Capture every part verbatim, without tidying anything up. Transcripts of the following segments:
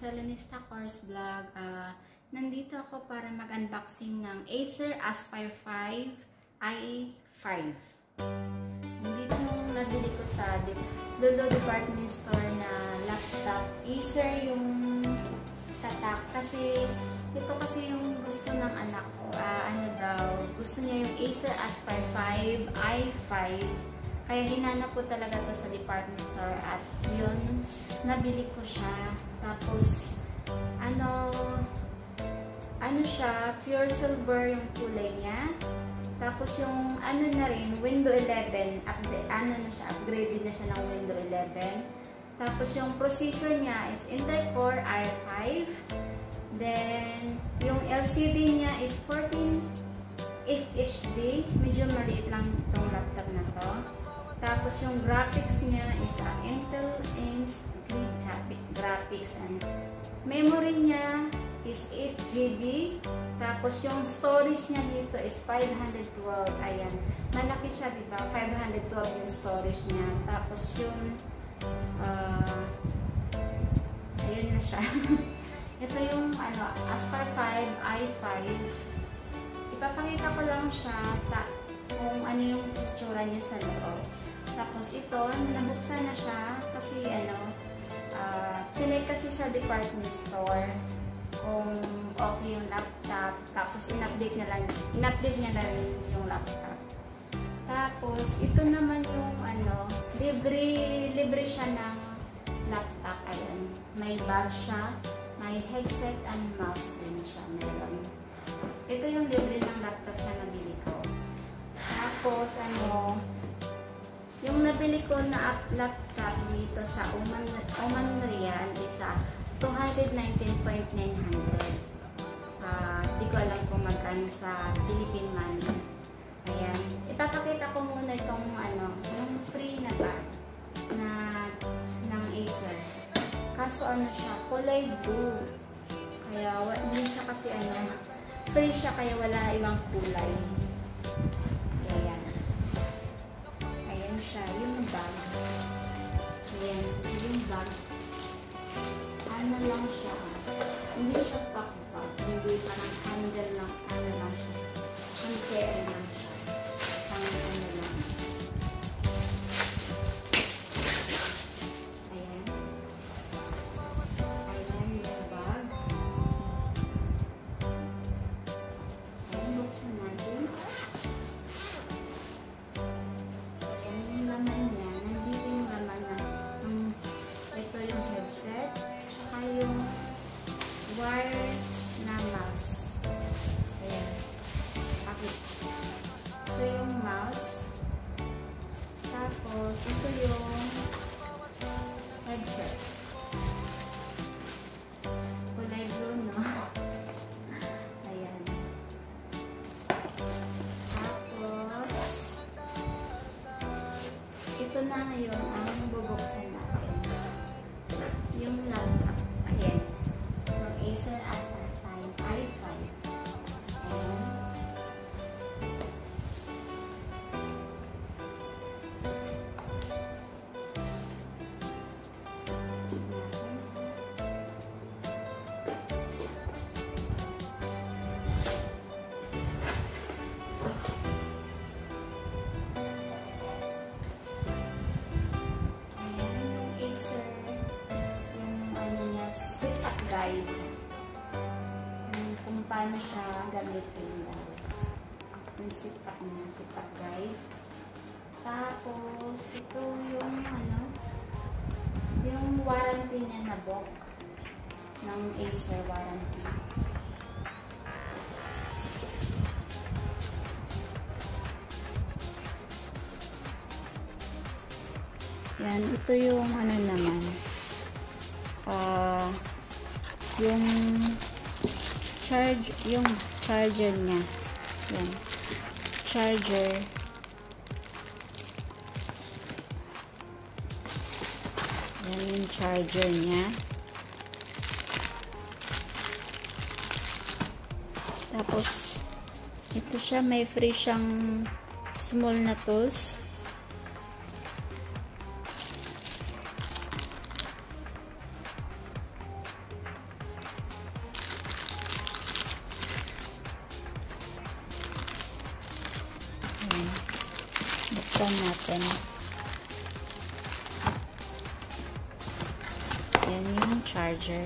Salonista Course Vlog. Uh, nandito ako para mag-unboxing ng Acer Aspire five i five. Nandito yung nabili ko sa Lolo Department Store na laptop. Acer yung tatak. Kasi ito kasi yung gusto ng anak ko. Uh, ano daw, gusto niya yung Acer Aspire five i five. Kaya hinanap ko talaga to sa department store at yun, nabili ko siya. Tapos, ano, ano siya, pure silver yung kulay niya. Tapos yung, ano na rin, Windows eleven, update, ano na siya, upgraded na siya ng Windows eleven. Tapos yung processor niya is Intel Core R five. Then, yung L C D niya is fourteen F H D. Medyo maliit lang itong laptop na to. Tapos yung graphics niya is uh, Intel Instinct graphics, and memory niya is eight G B. Tapos yung storage niya dito is five hundred twelve. Ayan, malaki siya, diba? five hundred twelve yung storage niya. Tapos yung uh, ayun na siya. Ito yung ano, Aspire five i five. Ipapakita ko lang siya ta kung ano yung itsura niya sa loob. Tapos ito, nabuksan na siya kasi ano, uh, chinek kasi sa department store kung okay yung laptop. Tapos in-update na lang, in-update niya na rin yung laptop. Tapos ito naman yung ano, libre, libre siya ng laptop. Ayan, may bag siya, may headset and mouse din siya meron. Ito yung libre ng laptop sa nabili ko. Tapos ano, yung nabili ko na laptop dito sa Oman, Oman Real is two hundred nineteen thousand nine hundred. Uh, di ko alam kung magkano sa Philippine money. Ayan. Ipapakita ko muna itong ano, yung free na bag na ng Acer. Kaso ano siya, kulay blue. Kaya hindi siya kasi ano, free siya kaya wala ibang kulay. Siya, yung bag. Ayan, yung bag. Ano lang siya. Hindi siya pack bag. Hindi parang handle lang. Ano lang siya. Ang care lang siya. Pang ano lang. Ayan. Ayan yung bag. Ayan, buksan natin. Wire na mouse. Ayan. Bakit? Ito yung mouse. Tapos, ito yung headset. Kulay blue, no? Ayan. Tapos, ito na ngayon ang bubuksan natin. Yung laptop. Ayan. Acer Aspire five i five. Ayan yung Acer, yung ano niya, setup guide. Kung paano siya gamitin daw. Yung sit-up niya, sit-up guide. Tapos, ito yung ano, yung warranty niya na book ng Acer warranty. Yan, ito yung ano naman. Ah, uh, yung charge, yung charger niya. Yan. Charger. Yan yung charger niya. Tapos, ito siya, may free siyang small na tools. buksan natin. Yan yung charger.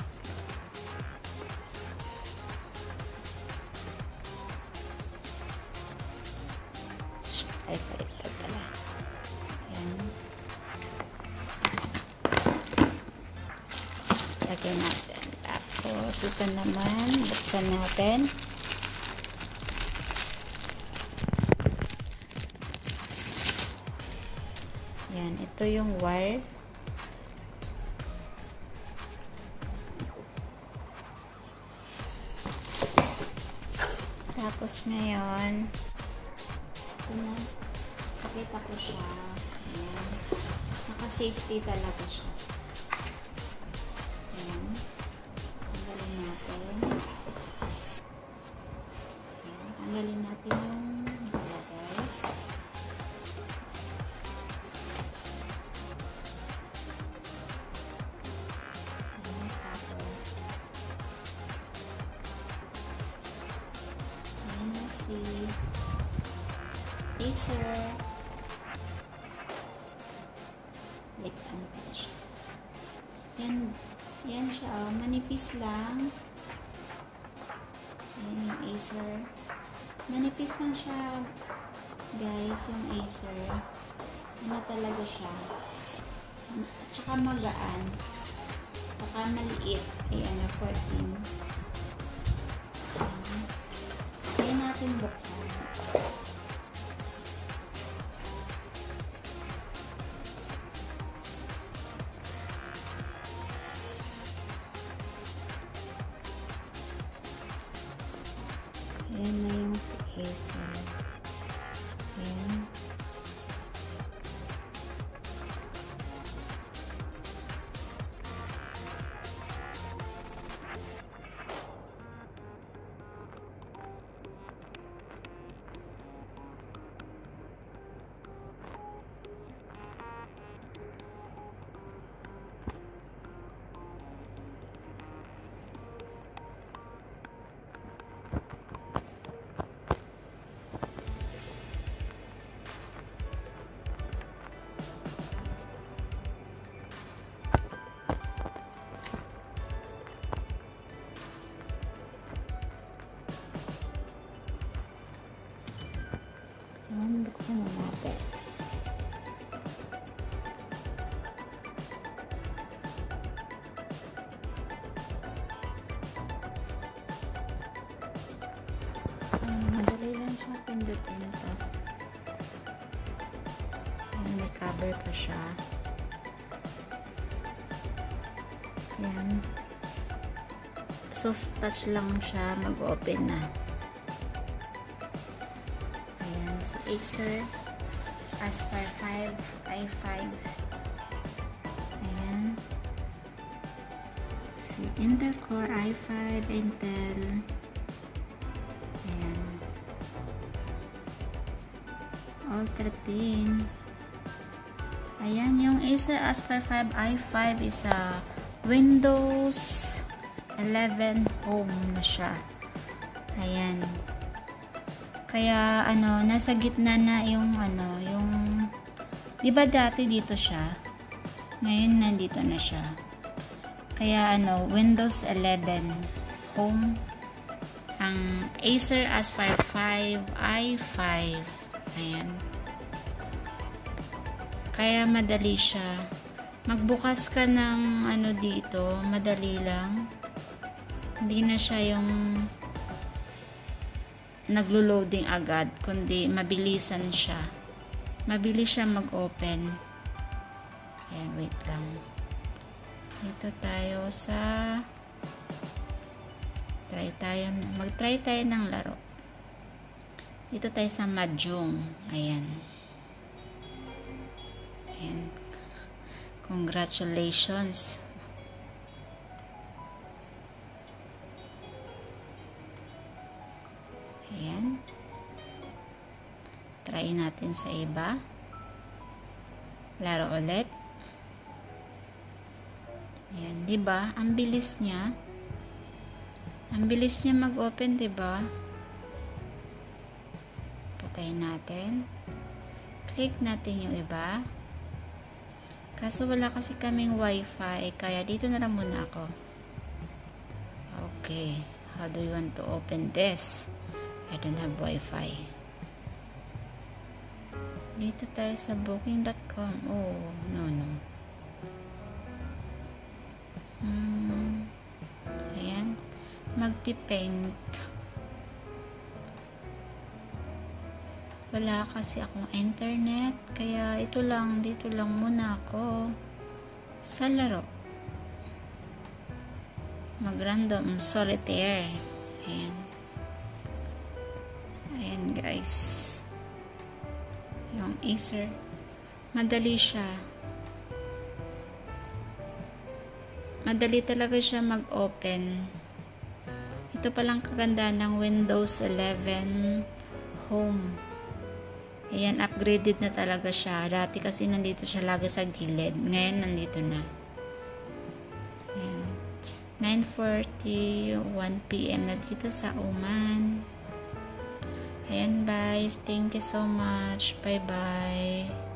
Ay, ito pala. Yan. Lagyan natin. Tapos, ito naman, buksan natin. Yan, ito yung wire. Tapos ngayon, ito na, pakita ko siya. Ayan. Naka-safety talaga siya. Ayan. Tanggalin natin. Ayan. Tanggalin natin yung nakalagay. Ayan. Tapos, ayan na si Acer. Wait, ano pa siya? Yan, yan siya, oh. Manipis lang. Yan yung Acer. Manipis lang siya, guys, yung Acer. Ano talaga siya. At saka magaan. Saka maliit. Ayan, na fourteen. Ayan. Kaya natin buksan. Ayan na yung Acer. Ayan. Ayan, buksan na natin. Ayan, madali lang siya pindutin ito. Ayan, may cover pa siya. Ayan. Soft touch lang siya, mag-open na. Acer Aspire five i five. Ayan. Si Intel Core i five, Intel. Ayan. Ultra thin. Ayan, yung Acer Aspire five i five is a Windows eleven Home na siya. Ayan. Kaya, ano, nasa gitna na yung, ano, yung, di ba dati dito siya? Ngayon, nandito na siya. Kaya, ano, Windows eleven Home, ang Acer Aspire five i five. Ayan. Kaya, madali siya. Magbukas ka ng, ano, dito, madali lang. Hindi na siya yung naglo-loading agad, kundi mabilisan siya. Mabilis siya mag-open. Ayan, wait lang. Dito tayo sa try tayo, mag-try tayo ng laro. Dito tayo sa Mahjong. Ayan. Ayan. Congratulations. Ayan. Try natin sa iba. Laro ulit. Ayan, 'di ba? Ang bilis niya. Ang bilis niya mag-open, 'di ba? Patayin natin. Click natin yung iba. Kaso wala kasi kaming wifi, kaya dito na lang muna ako. Okay. How do you want to open this? I don't have wifi. Dito tayo sa booking dot com. Oh, no, no. Hmm. Ayan. Magpipaint. Wala kasi akong internet, kaya ito lang, dito lang muna ako sa laro. Mag-random solitaire. Ayan. Ayan guys. Yung Acer. Madali siya. Madali talaga siya mag-open. Ito palang kaganda ng Windows eleven Home. Ayan, upgraded na talaga siya. Dati kasi nandito siya lagi sa gilid. Ngayon, nandito na. Ayan. nine forty-one p m na dito sa Oman. Ayan, guys. Thank you so much. Bye-bye.